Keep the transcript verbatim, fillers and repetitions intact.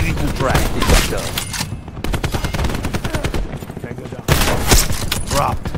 Ready to track, Detective. Okay, good job. Dropped.